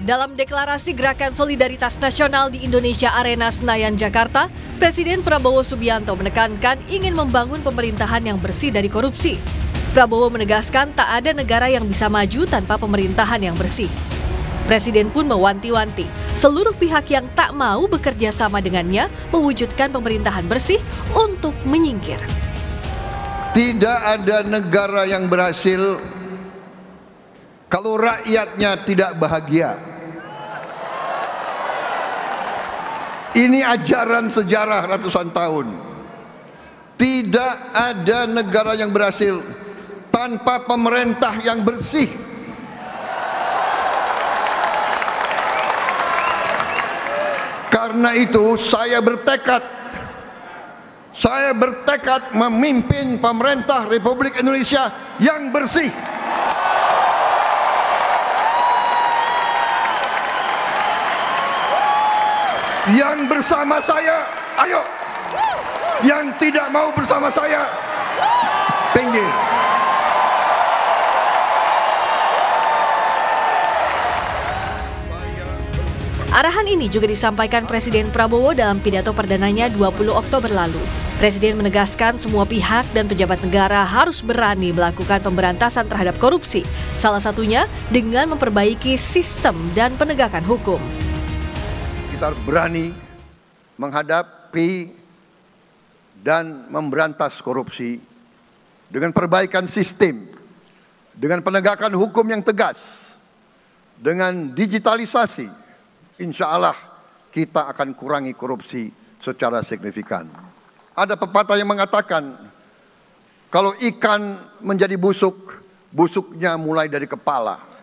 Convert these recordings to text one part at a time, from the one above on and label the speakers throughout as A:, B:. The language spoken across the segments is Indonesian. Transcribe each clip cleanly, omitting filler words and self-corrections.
A: Dalam deklarasi Gerakan Solidaritas Nasional di Indonesia Arena Senayan, Jakarta, Presiden Prabowo Subianto menekankan ingin membangun pemerintahan yang bersih dari korupsi. Prabowo menegaskan tak ada negara yang bisa maju tanpa pemerintahan yang bersih. Presiden pun mewanti-wanti seluruh pihak yang tak mau bekerja sama dengannya mewujudkan pemerintahan bersih untuk menyingkir.
B: Tidak ada negara yang berhasil kalau rakyatnya tidak bahagia. Ini ajaran sejarah ratusan tahun. Tidak ada negara yang berhasil tanpa pemerintah yang bersih. Karena itu saya bertekad memimpin pemerintah Republik Indonesia yang bersih. Yang bersama saya, ayo. Yang tidak mau bersama saya, pinggir.
A: Arahan ini juga disampaikan Presiden Prabowo dalam pidato perdananya 20 Oktober lalu. Presiden menegaskan semua pihak dan pejabat negara harus berani melakukan pemberantasan terhadap korupsi, salah satunya dengan memperbaiki sistem dan penegakan hukum.
B: Kita harus berani menghadapi dan memberantas korupsi dengan perbaikan sistem, dengan penegakan hukum yang tegas, dengan digitalisasi. Insya Allah kita akan kurangi korupsi secara signifikan. Ada pepatah yang mengatakan, kalau ikan menjadi busuk, busuknya mulai dari kepala.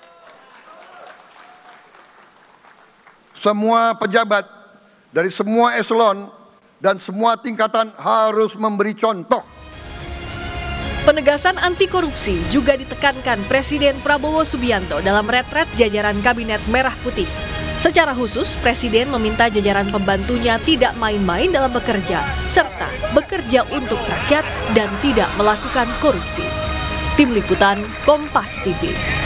B: Semua pejabat dari semua eselon dan semua tingkatan harus memberi contoh.
A: Penegasan anti korupsi juga ditekankan Presiden Prabowo Subianto dalam retret jajaran Kabinet Merah Putih. Secara khusus, Presiden meminta jajaran pembantunya tidak main-main dalam bekerja, serta bekerja untuk rakyat dan tidak melakukan korupsi. Tim Liputan Kompas TV.